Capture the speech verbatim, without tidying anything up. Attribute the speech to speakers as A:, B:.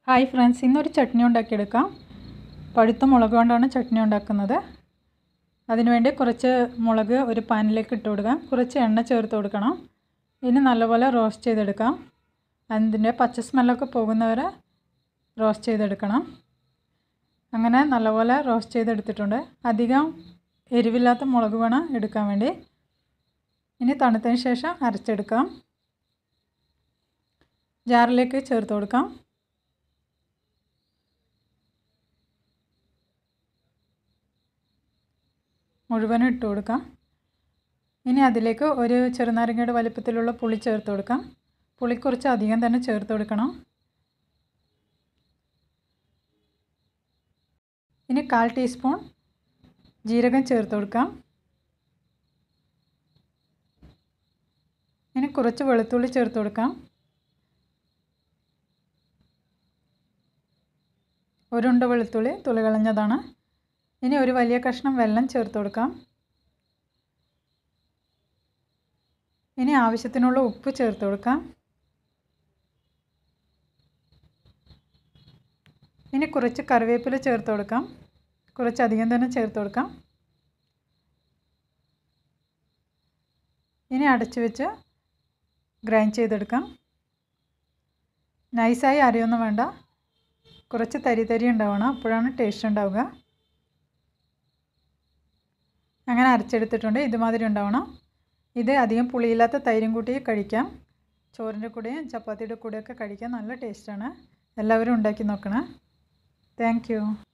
A: Hi friends, ഇന്നൊരു ചട്നി ഉണ്ടാക്കിയെടുക്കാം. പഴുത്ത മുളക് കൊണ്ടാണ് ചട്നി ഉണ്ടാക്കുന്നത്. അതിനുവേണ്ടി കുറച്ച് മുളക് ഒരു പാനിലേക്ക് ഇട്ട് കൊടുക്കാം. കുറച്ച് എണ്ണ ചേർത്ത് കൊടുക്കണം. ഇനി നല്ലപോലെ റോസ്റ്റ് ചെയ്തെടുക്കാം. അതിൻ്റെ പച്ച സ്മെല്ലൊക്കെ പോകുന്നവരെ റോസ്റ്റ് ചെയ്തെടുക്കണം. അങ്ങനെ നല്ലപോലെ റോസ്റ്റ് ചെയ്തെടുത്തിട്ടുണ്ട്. അധികം എരിവില്ലാത്ത മുളക് വേണം എടുക്കാൻ വേണ്ടി. ഇനി തണുത്തതിന് ശേഷം അരച്ചെടുക്കാം. ജാറിലേക്ക് ചേർത്ത് കൊടുക്കാം. മുഴുവനും ഇട്ട് കൊടുക്കാം. ഇനി അതിലേക്ക് ഒരു ചെറുനാരങ്ങയുടെ വലിപ്പത്തിലുള്ള പുളി ചേർത്ത് കൊടുക്കാം. പുളി കുറച്ച് അധികം തന്നെ ചേർത്ത് കൊടുക്കണം. ഇനി കാൽ ടീസ്പൂൺ ജീരകം ചേർത്ത് കൊടുക്കാം. ഇനി കുറച്ച് വെളുത്തുള്ളി ചേർത്ത് കൊടുക്കാം. ഒരുണ്ട വെളുത്തുള്ളി തൊലി കളഞ്ഞതാണ്. ഇനി ഒരു വലിയ കഷ്ണം വെള്ളം ചേർത്ത് കൊടുക്കാം. ഇനി ആവശ്യത്തിനുള്ള ഉപ്പ് ചേർത്ത് കൊടുക്കാം. ഇനി കുറച്ച് കറിവേപ്പില ചേർത്ത് കൊടുക്കാം. കുറച്ചധികം തന്നെ ചേർത്ത് കൊടുക്കാം. ഇനി അടച്ചു വെച്ച് ഗ്രൈൻഡ് ചെയ്തെടുക്കാം. നൈസായി അരയൊന്നും വേണ്ട, കുറച്ച് തരി തരി ഉണ്ടാവണം, അപ്പോഴാണ് ടേസ്റ്റ് ഉണ്ടാവുക. അങ്ങനെ അരച്ചെടുത്തിട്ടുണ്ട്. ഇതുമാതിരി ഉണ്ടാവണം. ഇത് അധികം പുളിയില്ലാത്ത തൈരും കൂട്ടി കഴിക്കാം. ചോറിൻ്റെ കൂടെയും ചപ്പാത്തിയുടെ കൂടെയൊക്കെ കഴിക്കാൻ നല്ല ടേസ്റ്റാണ്. എല്ലാവരും ഉണ്ടാക്കി നോക്കണം. Thank U.